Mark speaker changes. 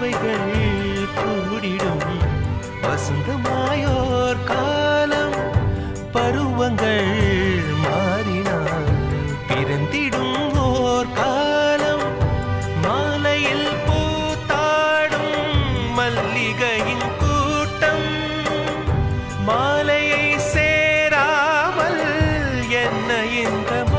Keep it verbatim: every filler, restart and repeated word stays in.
Speaker 1: பறவைகள் கூடிடும் வசந்தமாயோர் காலம் பருவங்கள் மாறினால் பிறந்திடும் ஓர் காலம் மாலையில் பூத்தாடும் மல்லிகையின் கூட்டம் மாலையை சேராமல் என்ன இந்த